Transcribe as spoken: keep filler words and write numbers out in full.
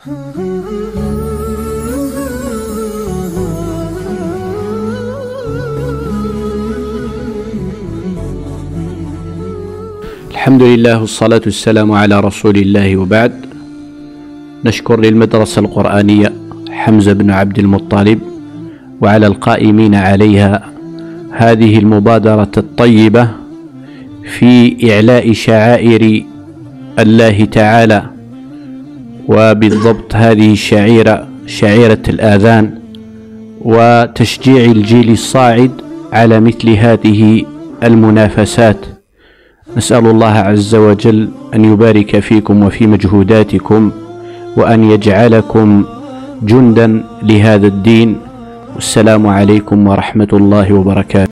الحمد لله والصلاة والسلام على رسول الله، وبعد. نشكر للمدرسة القرآنية حمزة بن عبد المطلب وعلى القائمين عليها هذه المبادرة الطيبة في إعلاء شعائر الله تعالى، وبالضبط هذه الشعيرة شعيرة الآذان، وتشجيع الجيل الصاعد على مثل هذه المنافسات. نسأل الله عز وجل أن يبارك فيكم وفي مجهوداتكم، وأن يجعلكم جندا لهذا الدين. والسلام عليكم ورحمة الله وبركاته.